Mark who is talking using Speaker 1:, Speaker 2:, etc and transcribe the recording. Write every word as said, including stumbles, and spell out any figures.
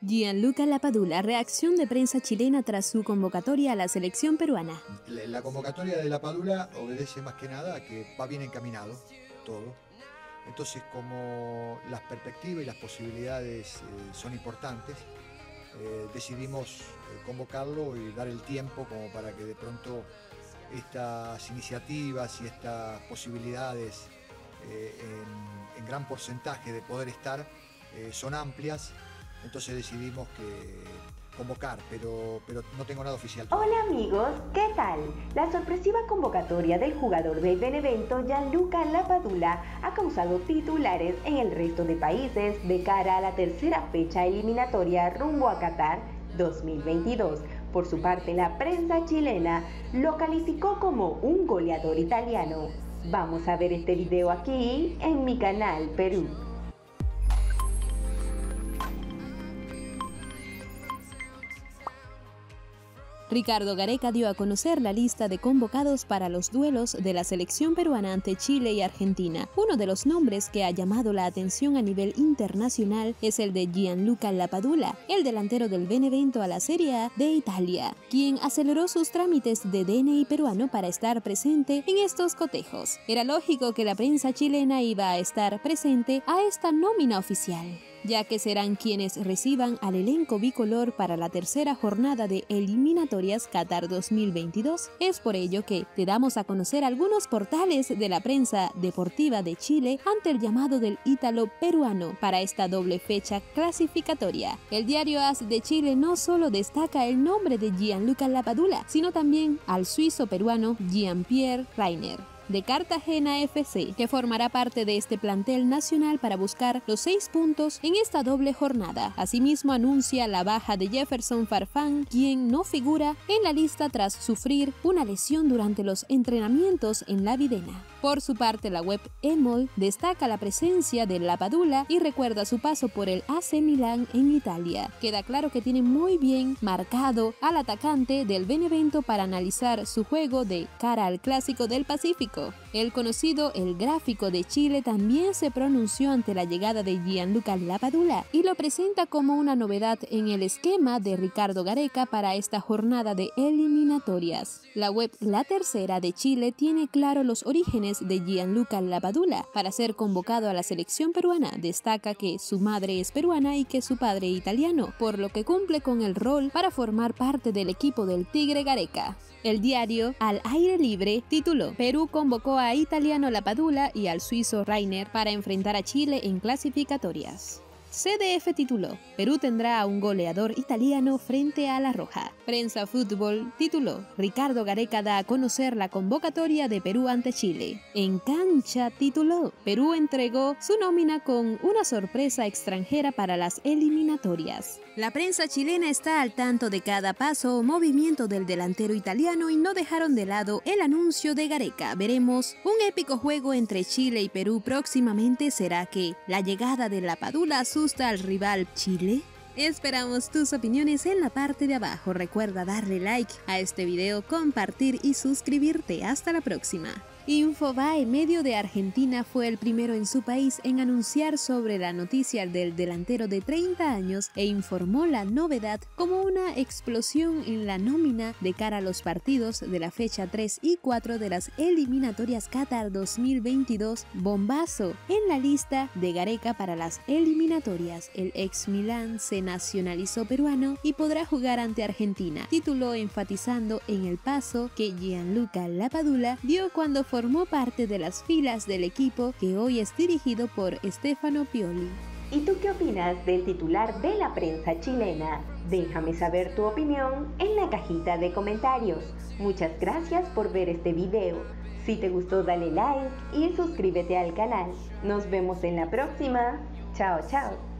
Speaker 1: Gianluca Lapadula, reacción de prensa chilena tras su convocatoria a la selección peruana.
Speaker 2: La convocatoria de Lapadula obedece más que nada a que va bien encaminado todo. Entonces, como las perspectivas y las posibilidades eh, son importantes, eh, decidimos eh, convocarlo y dar el tiempo como para que de pronto estas iniciativas y estas posibilidades eh, en, en gran porcentaje de poder estar eh, son amplias. Entonces decidimos que convocar, pero, pero no tengo nada oficial.
Speaker 3: Hola amigos, ¿qué tal? La sorpresiva convocatoria del jugador del Benevento, Gianluca Lapadula, ha causado titulares en el resto de países de cara a la tercera fecha eliminatoria rumbo a Qatar dos mil veintidós. Por su parte, la prensa chilena lo calificó como un goleador italiano. Vamos a ver este video aquí en mi canal Perú.
Speaker 1: Ricardo Gareca dio a conocer la lista de convocados para los duelos de la selección peruana ante Chile y Argentina. Uno de los nombres que ha llamado la atención a nivel internacional es el de Gianluca Lapadula, el delantero del Benevento a la Serie A de Italia, quien aceleró sus trámites de D N I peruano para estar presente en estos cotejos. Era lógico que la prensa chilena iba a estar presente a esta nómina oficial, ya que serán quienes reciban al elenco bicolor para la tercera jornada de eliminatorias Qatar dos mil veintidós. Es por ello que te damos a conocer algunos portales de la prensa deportiva de Chile ante el llamado del ítalo peruano para esta doble fecha clasificatoria. El diario AS de Chile no solo destaca el nombre de Gianluca Lapadula, sino también al suizo peruano Jean-Pierre Rainer, de Cartagena F C, que formará parte de este plantel nacional para buscar los seis puntos en esta doble jornada. Asimismo, anuncia la baja de Jefferson Farfán, quien no figura en la lista tras sufrir una lesión durante los entrenamientos en la Videna. Por su parte, la web Emol destaca la presencia de Lapadula y recuerda su paso por el A C Milán en Italia. Queda claro que tiene muy bien marcado al atacante del Benevento para analizar su juego de cara al Clásico del Pacífico. El conocido El Gráfico de Chile también se pronunció ante la llegada de Gianluca Lapadula y lo presenta como una novedad en el esquema de Ricardo Gareca para esta jornada de eliminatorias. La web La Tercera de Chile tiene claro los orígenes de Gianluca Lapadula para ser convocado a la selección peruana. Destaca que su madre es peruana y que su padre italiano, por lo que cumple con el rol para formar parte del equipo del Tigre Gareca. El diario Al Aire Libre tituló: Perú convocó a italiano Lapadula y al suizo Rainer para enfrentar a Chile en clasificatorias. C D F tituló: Perú tendrá a un goleador italiano frente a la Roja. Prensa Fútbol tituló: Ricardo Gareca da a conocer la convocatoria de Perú ante Chile. En Cancha tituló: Perú entregó su nómina con una sorpresa extranjera para las eliminatorias. La prensa chilena está al tanto de cada paso o movimiento del delantero italiano y no dejaron de lado el anuncio de Gareca. Veremos un épico juego entre Chile y Perú próximamente. ¿Será que la llegada de Lapadula asusta al rival Chile? Esperamos tus opiniones en la parte de abajo. Recuerda darle like a este video, compartir y suscribirte. Hasta la próxima. Infobae, medio de Argentina, fue el primero en su país en anunciar sobre la noticia del delantero de treinta años e informó la novedad como una explosión en la nómina de cara a los partidos de la fecha tres y cuatro de las eliminatorias Qatar dos mil veintidós. Bombazo en la lista de Gareca para las eliminatorias. El ex Milán se nacionalizó peruano y podrá jugar ante Argentina, tituló enfatizando en el paso que Gianluca Lapadula dio cuando formó parte de las filas del equipo que hoy es dirigido por Stefano Pioli.
Speaker 3: ¿Y tú qué opinas del titular de la prensa chilena? Déjame saber tu opinión en la cajita de comentarios. Muchas gracias por ver este video. Si te gustó, dale like y suscríbete al canal. Nos vemos en la próxima. Chao, chao.